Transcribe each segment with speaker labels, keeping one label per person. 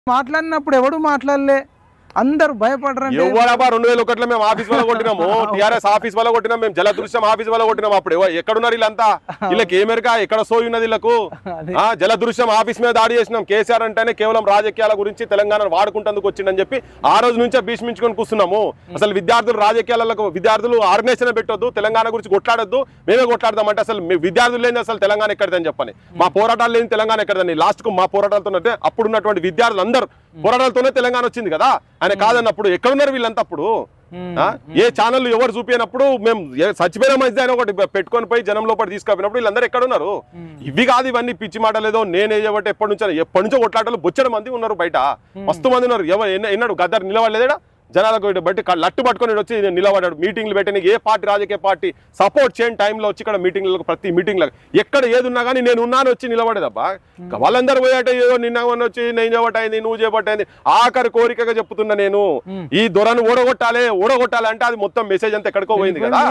Speaker 1: మాట్లాడినప్పుడు ఎవడు మాట్లాడలే, అందరు భయపడరంటే
Speaker 2: ఎవరబ్బా 2001లో మేము ఆఫీస్ వల్ల కొట్టినాము, టీఆర్ఎస్ ఆఫీస్ వల్ల కొట్టినాం, మేము జలదృశ్యం ఆఫీస్ వల్ల కొట్టినాం. అప్పుడు ఎక్కడున్నారు వీళ్ళంతా? వీళ్ళకి ఏమెరికా ఎక్కడ సోయి ఉన్నది వీళ్ళకు? జలదృశ్యం ఆఫీస్ మీద దాడి చేసినాం. కేసీఆర్ అంటేనే కేవలం రాజకీయాల గురించి తెలంగాణను వాడుకుంటందుకు వచ్చిందని చెప్పి ఆ రోజు నుంచే భీష్మించుకొని కూర్చున్నాము. అసలు విద్యార్థులు ఆర్గనైజేషన్ పెట్టొద్దు, తెలంగాణ గురించి కొట్లాడొద్దు, మేమే కొట్లాడదాం అంటే అసలు విద్యార్థులు లేని అసలు తెలంగాణ ఎక్కడదని చెప్పని, మా పోరాటాలు లేని తెలంగాణ ఎక్కడదని. లాస్ట్ కు మా పోరాటాలతో అప్పుడున్నటువంటి విద్యార్థులు అందరూ పోరాటాలతోనే తెలంగాణ వచ్చింది కదా. ఆయన కాదన్నప్పుడు ఎక్కడున్నారు వీళ్ళంతా? అప్పుడు ఏ ఛానల్ ఎవరు చూపినప్పుడు మేము చచ్చిపోయిన మంచిది అని ఒకటి పెట్టుకొని పోయి జనం లోపల తీసుకుపోయినప్పుడు వీళ్ళందరూ ఎక్కడున్నారు? ఇవి కాదు, ఇవన్నీ పిచ్చి మాటలేదో నేనే చేయబట్టి ఎప్పటి నుంచో కొట్లాటలు బొచ్చడం మంది ఉన్నారు బయట, మస్తు మంది ఉన్నారు. ఎన్నాడు గద్దర్ నిలబడలేదా? జనాలకు బట్టి లట్టు పట్టుకొని వచ్చి నిలబడ్డాడు. మీటింగ్లు పెట్టడానికి ఏ పార్టీ రాజకీయ పార్టీ సపోర్ట్ చేయని టైంలో వచ్చి ఇక్కడ మీటింగ్లకు ప్రతి మీటింగ్లకు ఎక్కడ ఏది ఉన్నా కానీ నేను ఉన్నాను వచ్చి నిలబడేదబ్బా. వాళ్ళందరూ పోయాట ఏదో నిన్న వచ్చి నేను చేయబట్టయింది, నువ్వు చేయబట్టయింది. ఆఖరి కోరికగా చెప్తున్నా నేను, ఈ దొరను ఓడగొట్టాలి అంటే అది మొత్తం మెసేజ్ అంతా ఎక్కడికో పోయింది కదా.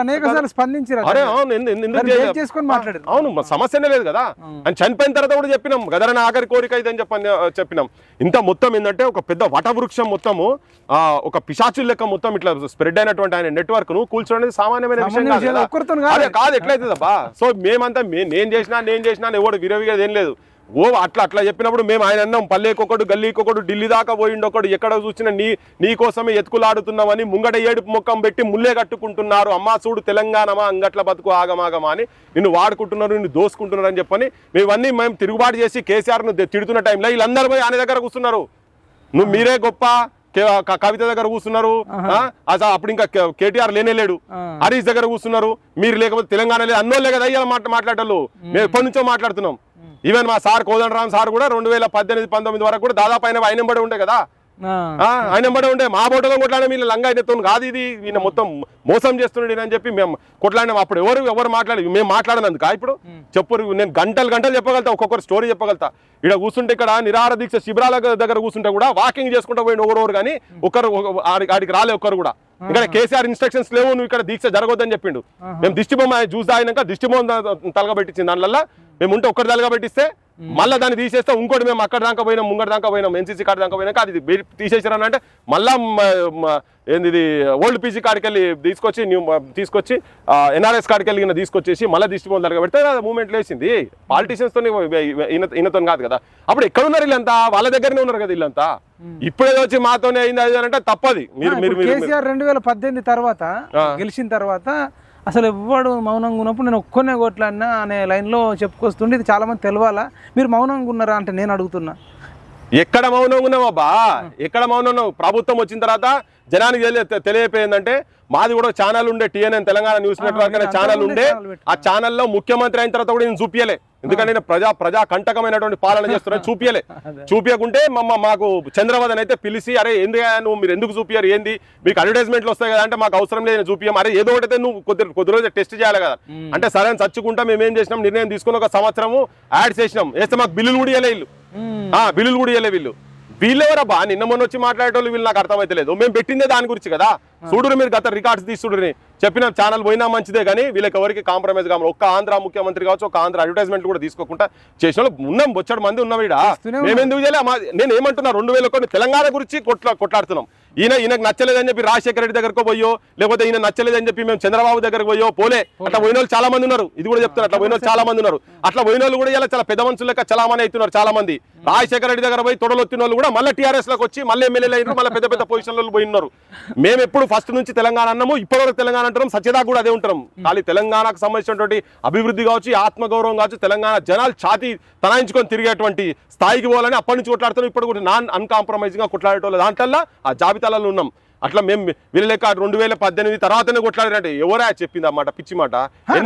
Speaker 2: అవును, సమస్యనే లేదు కదా. అని చనిపోయిన తర్వాత కూడా చెప్పినాం గదరని ఆఖరి కోరిక ఇదని చెప్పినాం. ఇంత మొత్తం ఏంటంటే ఒక పెద్ద వటవృక్షం మొత్తము, ఒక పిశాచుల లెక్క మొత్తం ఇట్లా స్ప్రెడ్ అయినటువంటి ఆయన నెట్వర్క్ ను కూల్చడం అనేది సామాన్యమైన విషయం కాదు. ఎట్లయితుందబ్బా? సో మేమంతా నేను చేసినా ఎవడు విరవిగా ఏం లేదు. అట్లా చెప్పినప్పుడు మేము ఆయన అన్నాం, పల్లెకొకడు గల్లీకొకడు ఢిల్లీ దాకా పోయిండొకడు, ఎక్కడ చూసినా నీ కోసమే ఎత్తుకులాడుతున్నామని ముంగట ఏడుపు ముఖం పెట్టి ముల్లే కట్టుకుంటున్నారు. అమ్మా చూడు తెలంగాణమా అంగట్ల బతుకు ఆగమాగమా అని నిన్ను వాడుకుంటున్నారు, నిన్ను దోసుకుంటున్నారు అని చెప్పని మేము తిరుగుబాటు చేసి కేసీఆర్ను తిడుతున్న టైంలో వీళ్ళందరూ పోయి ఆయన దగ్గర కూర్చున్నారు. మీరే గొప్ప, కవిత దగ్గర కూర్చున్నారు, అప్పుడు ఇంకా కేటీఆర్ లేనేలేడు, హరీష్ దగ్గర కూర్చున్నారు. మీరు లేకపోతే తెలంగాణ లేదు అన్నోళ్ళే కదా ఇలా మాట్లాడటం. మేము ఎప్పటి నుంచో మాట్లాడుతున్నాం. ఈవెన్ మా సార్ కోదండరామ్ సార్ కూడా 2018-19 వరకు కూడా దాదాపు ఆయన బడి ఉండే కదా, ఆయన బడి ఉండే. మా బోటలో కొట్లాడే వీళ్ళ లంగా అయినతో కాదు, ఇది ఈయన మొత్తం మోసం చేస్తున్నాడు అని చెప్పి మేము కొట్లాడినాం. అప్పుడు ఎవరు మాట్లాడి మేము మాట్లాడినందుకు ఇప్పుడు చెప్పరు. నేను గంటలు చెప్పగలుగుతా, ఒక్కొక్కరు స్టోరీ చెప్పగలుగుతా. ఇక్కడ కూర్చుంటే ఇక్కడ నిరాహార దీక్ష శిబిరాల దగ్గర కూర్చుంటే కూడా వాకింగ్ చేసుకుంటూ పోయిన ఒకరు కానీ ఆడికి రాలే ఒక్కరు కూడా. ఇక్కడ కేసీఆర్ ఇన్స్ట్రక్షన్స్ లేవు, నువ్వు ఇక్కడ దీక్ష జరగొద్దని చెప్పిండు. మేము దిష్టి బొమ్మ జ్యూస్ తాగినాక దిష్టి బొమ్మ తలగబెట్టించింది. దానివల్ల మేము ఉంటే ఒక్కరి తలగబెట్టిస్తే మళ్ళీ దాన్ని తీసేస్తే ఇంకోటి మేము అక్కడ దాకా పోయినాం, ముంగటి దాకా పోయినాం, ఎన్సీసీ కార్డు దాకా పోయినాక అది తీసేసారని అంటే మళ్ళా ఏంది ఓల్డ్ పీసీ కాడికి వెళ్ళి తీసుకొచ్చి ఎన్ఆర్ఎస్ కాడికి వెళ్ళి తీసుకొచ్చేసి మళ్ళీ దిష్టి బొమ్మ తలగబెడితే మూమెంట్ లేచింది. పాలిటీషియన్స్ తో ఈయనతో కాదు కదా. అప్పుడు ఎక్కడున్నారు వీళ్ళంతా? వాళ్ళ దగ్గరనే ఉన్నారు కదా వీళ్ళంతా. ఇప్పుడేదో వచ్చి మాతోనే అయింది అది అంటే తప్పది. మీరు
Speaker 1: కేసీఆర్ 2018 తర్వాత గెలిచిన తర్వాత అసలు ఎవ్వడు మౌనంగా ఉన్నప్పుడు నేను ఒక్కనే కొట్లాడినా అనే లైన్లో చెప్పుకొస్తుండే. ఇది చాలా మంది తెలవాలా. మీరు మౌనంగా ఉన్నారా అంటే నేను అడుగుతున్నా,
Speaker 2: ఎక్కడ మౌనంగా ఉన్నావబ్బా? ఎక్కడ మౌనం ఉన్నావు? ప్రభుత్వం వచ్చిన తర్వాత జనానికి తెలియపోయిందంటే మాది కూడా ఛానల్ ఉండే, TNN తెలంగాణ న్యూస్ నెట్వర్క్ అనే ఛానల్ ఉండే. ఆ ఛానల్లో ముఖ్యమంత్రి అయిన తర్వాత కూడా నేను చూపించలే, ఎందుకంటే నేను ప్రజా కంటకమైనటువంటి పాలన చేస్తున్నాను. చూపించకుంటే మాకు చంద్రబాబు అయితే పిలిచి, అరే మీరు ఎందుకు చూపించారు, ఏంది మీకు అడ్వర్టైజ్మెంట్లు వస్తాయి కదా అంటే మాకు అవసరం లేదు చూపించాం. అరే ఏదో ఒకటి నువ్వు కొద్ది రోజు టెస్ట్ చేయాలి కదా అంటే సరే అని చచ్చుకుంటా మేము ఏం చేసినాం, నిర్ణయం తీసుకుని 1 సంవత్సరము యాడ్ చేసినాం. వేస్తే మాకు బిల్లులు కూడా ఇవ్వలే వీళ్ళు. వీళ్ళెవరబ్బా? నిన్న మొన్న వచ్చి మాట్లాడేటోళ్ళు వీళ్ళు నాకు అర్థమైతే లేదు. మేము పెట్టిందే దాని గురించి కదా. చూడురు మీరు గత రికార్డ్స్ తీసుడుని చెప్పిన ఛానల్ పోయినా మంచిదే కానీ వీళ్ళకి ఎవరికి కాంప్రమైజ్ కావాలి. ఒక్క ఆంధ్ర ముఖ్యమంత్రి కావచ్చు, ఒక ఆంధ్ర అడ్వర్టైజ్మెంట్ కూడా తీసుకోకుండా చేసిన వాళ్ళు ఉన్నాం, బొచ్చడు మంది ఉన్నాం. మేము ఎందుకు చేయాలి? నేను ఏమంటున్నా, 2001 తెలంగాణ గురించి కొట్లాడుతున్నాం. ఈయనకు నచ్చలేదని చెప్పి రాజశేఖర రెడ్డి దగ్గరకు పోయో, లేకపోతే ఈయన నచ్చలేదని చెప్పి మేము చంద్రబాబు దగ్గరకు పోయో పోలే. అట్లా పోయిన వాళ్ళు చాలా మంది ఉన్నారు. ఇది కూడా చెప్తున్నారు, అట్లా పోయిన వాళ్ళు చాలా మంది ఉన్నారు. అట్లా పోయిన వాళ్ళు కూడా ఇలా చాలా పెద్ద మనుషుల లెక్క చలామణి అవుతున్నారు చాలా మంది. రాజశేఖర రెడ్డి దగ్గర పోయి తొడలొత్తిన వాళ్ళు కూడా మళ్ళీ TRS లోకి వచ్చి మళ్ళీ ఎమ్మెల్యేలు అయినారు, మళ్ళీ పెద్ద పొజిషన్లలో పోయినారు. మేము ఎప్పుడు ఫస్ట్ నుంచి తెలంగాణ అన్నాము, ఇప్పటివరకు తెలంగాణ అంటున్నాం, సత్యదా కూడా అదే ఉంటాం. ఖాళీ తెలంగాణకు సంబంధించినటువంటి అభివృద్ధి కావచ్చు, ఆత్మగౌరవం కావచ్చు, తెలంగాణ జనాలు ఛాతీ తనాయించుకొని తిరిగేటువంటి స్థాయికి పోవాలని అప్పటి నుంచి కొట్లాడుతున్నాం. ఇప్పుడు కూడా అన్కాంప్రమైజింగ్ గా కొట్లాడేటోళ్ళు దాంట్లో ఆ జాబితాలలో ఉన్నాం. అట్లా మేము వీళ్ళ లెక్క 2018 తర్వాతనే కొట్లాడినట్టు ఎవరా చెప్పింది అన్నమాట, పిచ్చి మాట.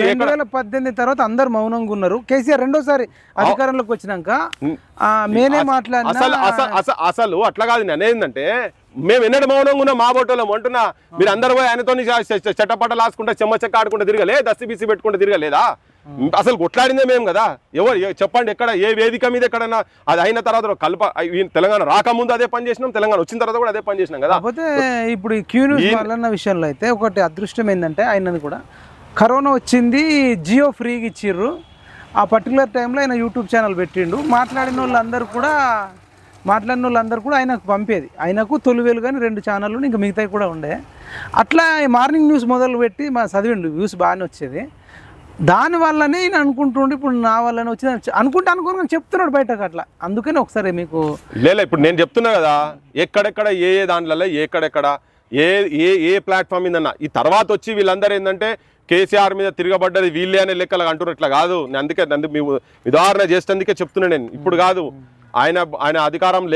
Speaker 1: 2018 తర్వాత అందరు మౌనంగా ఉన్నారు. కేసీఆర్ రెండోసారి అధికారంలోకి వచ్చినాక మేనే మాట్లాడినా
Speaker 2: అసలు అట్లా కాదు. నేనేందంటే మేము ఎన్నడూ మౌనంగా ఉన్నాం, మా బోటోళ్ళం అంటున్నా. మీరు అందరు పోయి ఆయనతో చెట్టపట్ట లాసుకుంటే చెమ్మచెక్క ఆడుకుంటే తిరగలే, దస్తిబీసి పెట్టుకుంటే తిరగలేదా? అసలు కొట్లాడిందే మేము కదా. ఎవరు చెప్పండి, ఎక్కడ ఏ వేదిక మీద ఎక్కడన్నా అది అయిన తర్వాత తెలంగాణ రాకముందు అదే పని చేసినాం, తెలంగాణ వచ్చిన తర్వాత కూడా అదే పని చేసినాం కదా.
Speaker 1: కాకపోతే ఇప్పుడు ఈ క్యూ న్యూస్ వాళ్ళన్న విషయంలో అయితే ఒకటి అదృష్టం ఏంటంటే ఆయనది కూడా కరోనా వచ్చింది, జియో ఫ్రీగా ఇచ్చిర్రు. ఆ పర్టికులర్ టైంలో ఆయన యూట్యూబ్ ఛానల్ పెట్టిండు. మాట్లాడిన వాళ్ళందరూ కూడా మాట్లాడిన వాళ్ళందరూ కూడా ఆయనకు పంపేది. ఆయనకు తొలివేలు కానీ 2 ఛానళ్ళు ఇంకా మిగతాయి కూడా ఉండే. అట్లా మార్నింగ్ న్యూస్ మొదలుపెట్టి మా చదివిండు, వ్యూస్ బాగానే వచ్చేది. దానివల్లనే నేను అనుకుంటుండే ఇప్పుడు నా వల్లనే వచ్చింది అనుకుని చెప్తున్నాడు బయటకు అట్లా. అందుకని ఒకసారి మీకు
Speaker 2: లేదా ఇప్పుడు నేను చెప్తున్నా కదా, ఎక్కడెక్కడ ఏ దాంట్లో ఎక్కడెక్కడ ఏ ప్లాట్ఫామ్ మీదన్నా ఈ తర్వాత వచ్చి వీళ్ళందరూ ఏంటంటే కేసీఆర్ మీద తిరగబడ్డది వీళ్ళే అనే లెక్కలు అంటున్నారు. ఇట్లా కాదు. అందుకే మీ ఉదాహరణ చేసేందుకే చెప్తున్నా నేను. ఇప్పుడు కాదు, ఆయన అధికారం